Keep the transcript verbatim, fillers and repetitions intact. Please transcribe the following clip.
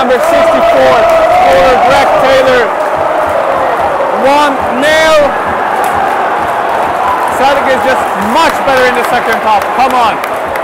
number sixty-four for Greg Taylor. one nil. Celtic is just much better in the second half. Come on.